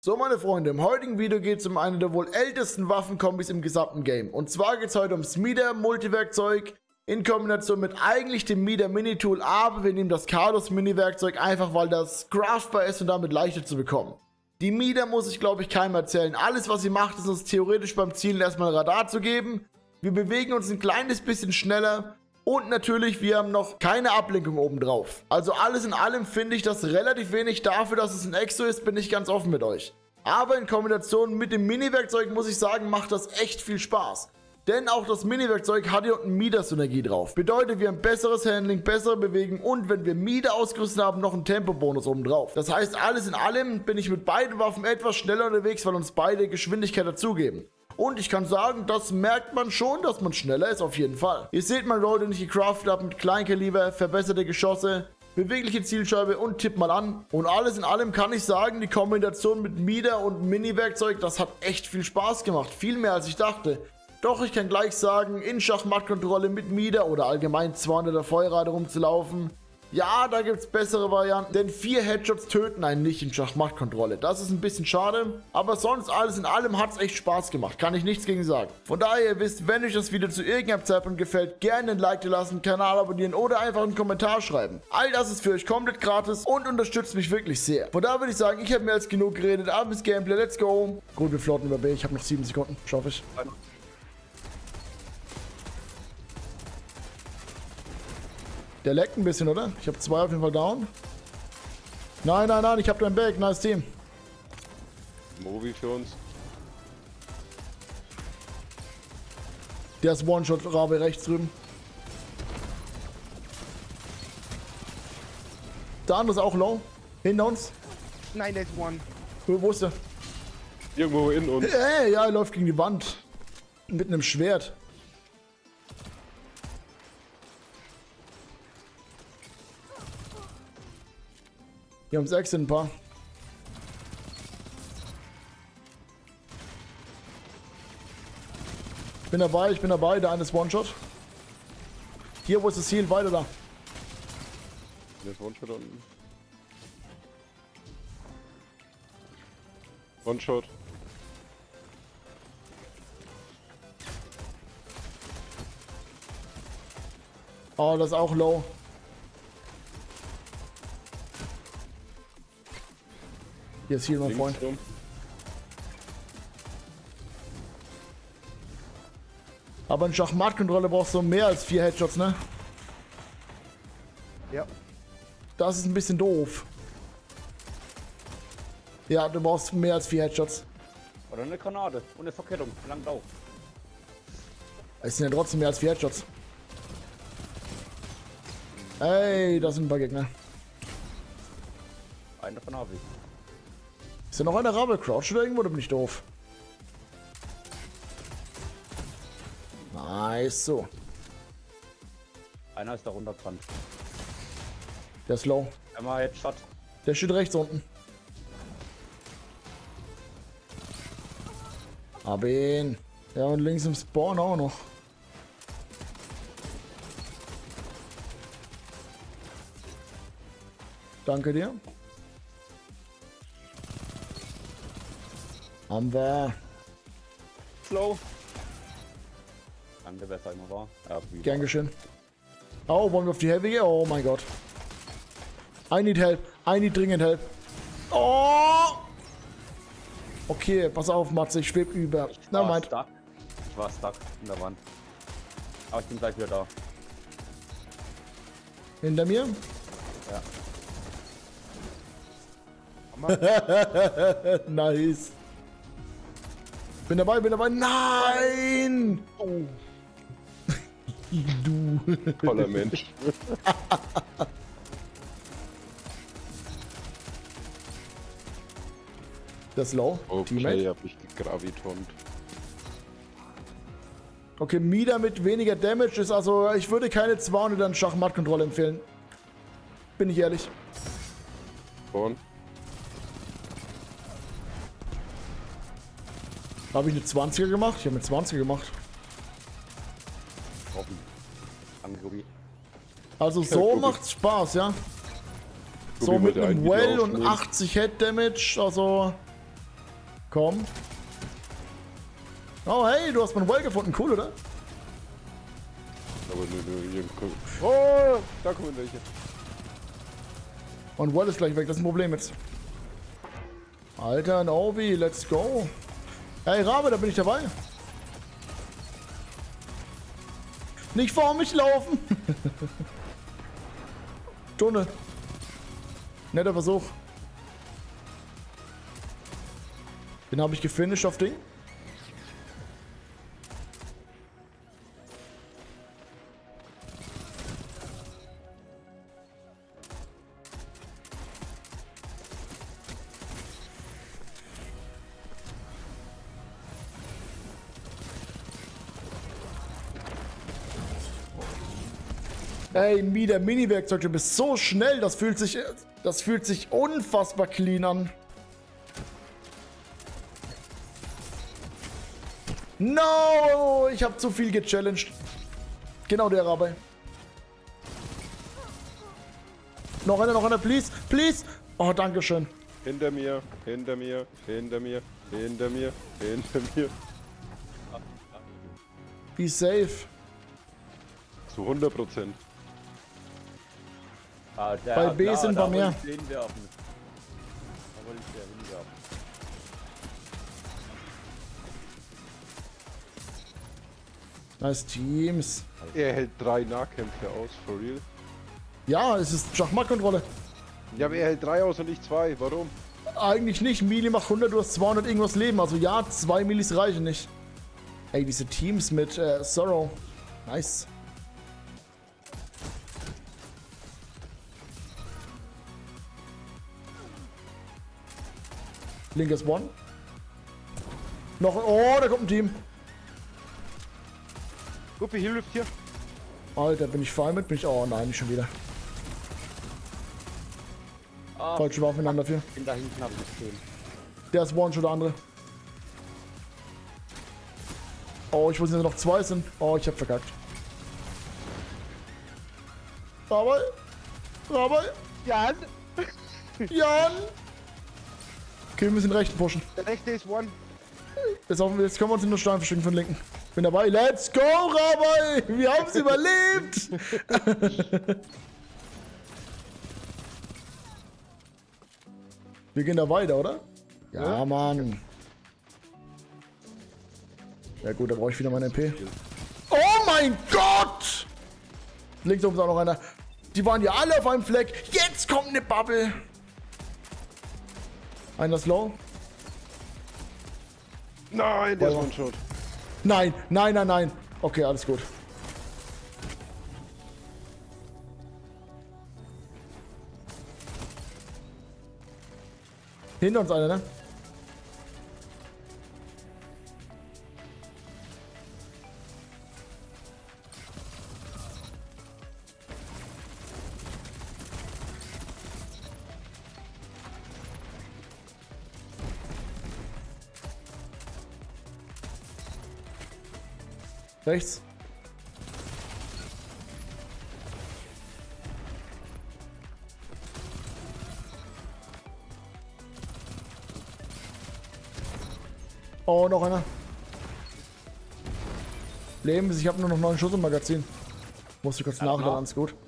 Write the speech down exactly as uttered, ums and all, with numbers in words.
So meine Freunde, im heutigen Video geht es um eine der wohl ältesten Waffenkombis im gesamten Game. Und zwar geht es heute ums Mida Multiwerkzeug in Kombination mit eigentlich dem Mida Mini Tool, aber wir nehmen das Cardos Mini Werkzeug einfach, weil das craftbar ist und damit leichter zu bekommen. Die Mida muss ich glaube ich keinem erzählen. Alles was sie macht ist uns theoretisch beim Zielen erstmal Radar zu geben. Wir bewegen uns ein kleines bisschen schneller. Und natürlich, wir haben noch keine Ablenkung oben drauf. Also alles in allem finde ich das relativ wenig dafür, dass es ein Exo ist, bin ich ganz offen mit euch. Aber in Kombination mit dem Mini-Werkzeug muss ich sagen, macht das echt viel Spaß. Denn auch das Mini-Werkzeug hat hier unten Mida-Synergie drauf. Bedeutet, wir haben besseres Handling, bessere Bewegen und wenn wir Mida ausgerüstet haben, noch einen Tempo-Bonus oben drauf. Das heißt, alles in allem bin ich mit beiden Waffen etwas schneller unterwegs, weil uns beide Geschwindigkeit dazugeben. Und ich kann sagen, das merkt man schon, dass man schneller ist, auf jeden Fall. Ihr seht mein Roll, den ich gecraftet habe mit Kleinkaliber, verbesserte Geschosse, bewegliche Zielscheibe und Tipp mal an. Und alles in allem kann ich sagen, die Kombination mit Mida und Mini-Werkzeug, das hat echt viel Spaß gemacht. Viel mehr als ich dachte. Doch ich kann gleich sagen, in Schachmattkontrolle mit Mida oder allgemein zweihunderter Feuerrate rumzulaufen. Ja, da gibt es bessere Varianten, denn vier Headshots töten einen nicht in Schachmattkontrolle. Das ist ein bisschen schade, aber sonst alles in allem hat es echt Spaß gemacht, kann ich nichts gegen sagen. Von daher, ihr wisst, wenn euch das Video zu irgendeinem Zeitpunkt gefällt, gerne ein Like lassen, Kanal abonnieren oder einfach einen Kommentar schreiben. All das ist für euch komplett gratis und unterstützt mich wirklich sehr. Von daher würde ich sagen, ich habe mehr als genug geredet, abends Gameplay, let's go. Gut, wir flotten über B, ich habe noch sieben Sekunden, schaffe ich. Der leckt ein bisschen, oder? Ich habe zwei auf jeden Fall down. Nein, nein, nein, ich habe dein Back. Nice Team. Mobi für uns. Der ist One-Shot, Rabe rechts drüben. Der andere ist auch low. Hinter uns. Nein, der ist one. Wo, wo ist der? Irgendwo in uns. Ey, ja, er läuft gegen die Wand. Mit einem Schwert. Wir haben sechs in ein paar. Ich bin dabei, ich bin dabei. Der eine ist One-Shot. Hier, wo ist das Ziel? Weiter da. Der ist One-Shot unten. One-Shot. Oh, das ist auch low. Hier ist hier mein Freund. Rum. Aber in Schachmattkontrolle brauchst du mehr als vier Headshots, ne? Ja. Das ist ein bisschen doof. Ja, du brauchst mehr als vier Headshots. Oder eine Granate und eine Verkettung. Langt auch. Es sind ja trotzdem mehr als vier Headshots. Ey, das sind ein paar Gegner. Einen davon habe ich. Ist da noch einer Rabe? Crouch oder irgendwo? Da bin ich doof. Nice, so. Einer ist da runtergebrannt. Der ist low. Einmal Headshot. Der steht rechts unten. Hab ihn. Ja, und links im Spawn auch noch. Danke dir. Haben wir. Slow. Danke, besser immer war. Ja, Gern geschehen. Oh, wollen wir auf die Heavy gehen? Oh mein Gott. I need help. I need dringend help. Oh! Okay, pass auf, Matze, ich schweb über. Ich Na, war meint. stuck. Ich war stuck in der Wand. Aber ich bin gleich wieder da. Hinter mir? Ja. Nice. Bin dabei, bin dabei. Nein! Oh. Du. Toller Mensch. Das ist low. Okay, Teammate. hab ich gegravitont. Okay, Mida mit weniger Damage ist also, ich würde keine zweihundert an Schachmattkontrolle empfehlen. Bin ich ehrlich. Vorn. Habe ich eine zwanziger gemacht? Ich habe eine zwanziger gemacht. Offen. Angry. Also so macht's Spaß, ja. So mit einem Well und achtzig Head Damage, also Komm. Oh, hey, du hast mein Well gefunden. Cool, oder? Aber nö, nö, hier kommt. Oh, da kommen welche. Und Well ist gleich weg. Das ist ein Problem jetzt. Alter, Novi, let's go. Hey, Rabe, da bin ich dabei. Nicht vor mich laufen. Tunnel. Netter Versuch. Den habe ich gefinisht auf Ding. Ey, Mi, der Mini-Werkzeug, du bist so schnell, das fühlt sich, das fühlt sich unfassbar clean an. No, ich habe zu viel gechallenged. Genau der Rabbi. Noch einer, noch einer, please, please. Oh, danke schön. Hinter mir, hinter mir, hinter mir, hinter mir, hinter mir. Be safe. Zu hundert Prozent. Ah, der, Bei B da, sind da bei mir. wollte ich den werfen. Da wollte ich den hinwerfen. Nice Teams. Er hält drei Nahkämpfe aus, for real. Ja, es ist Schachmattkontrolle. Ja, aber er hält drei aus und ich zwei. Warum? Eigentlich nicht. Mili macht hundert, du hast zweihundert irgendwas Leben. Also ja, zwei Milis reichen nicht. Ey, diese Teams mit äh, Sorrow. Nice. Linkes One. Noch. Oh, da kommt ein Team. Guppi, hier läuft hier. Alter, bin ich fein mit? Bin ich. Oh nein, nicht schon wieder. Ah, Falsche Waffe ineinander dafür. bin da hinten, habe ich gesehen. Der ist One, schon der andere. Oh, ich wusste, dass noch zwei sind. Oh, ich hab verkackt. Rabbi. Rabbi. Jan! Jan. Okay, wir müssen den rechten pushen. Der rechte ist One. Jetzt, auf, jetzt können wir uns in den Stein verstecken von linken. Bin dabei. Let's go, Rabbi! Wir haben es überlebt! Wir gehen da weiter, oder? Ja, ja, Mann. Ja gut, da brauche ich wieder mein M P. Oh mein Gott! Links oben ist auch noch einer. Die waren ja alle auf einem Fleck. Jetzt kommt eine Bubble. Einer ist low. Nein, der ist One-Shot. Nein, nein, nein, nein. Okay, alles gut. Hinter uns einer, ne? Rechts. Oh, noch einer. Leben, ich habe nur noch neun Schuss im Magazin. Musste kurz nachladen, alles gut.